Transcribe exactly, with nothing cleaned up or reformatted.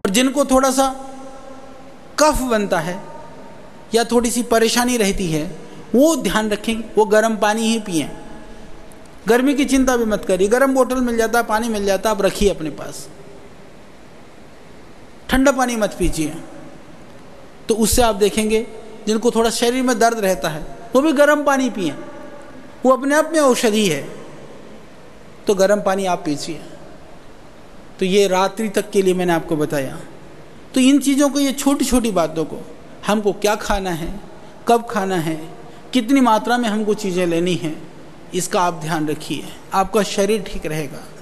जिनको थोड़ा सा कफ बनता है या थोड़ी सी परेशानी रहती है, वो ध्यान रखें, वो गर्म पानी ही पिएं। गर्मी की चिंता भी मत करिए, गर्म बोतल मिल जाता है, पानी मिल जाता है, आप रखिए अपने पास। ठंडा पानी मत पीजिए। तो उससे आप देखेंगे जिनको थोड़ा शरीर में दर्द रहता है वो भी गर्म पानी पिएं, वो अपने आप में औषधि है। तो गर्म पानी आप पीजिए। तो ये रात्रि तक के लिए मैंने आपको बताया। तो इन चीज़ों को, ये छोटी छोटी बातों को, हमको क्या खाना है, कब खाना है, कितनी मात्रा में हमको चीज़ें लेनी हैं, इसका आप ध्यान रखिए, आपका शरीर ठीक रहेगा।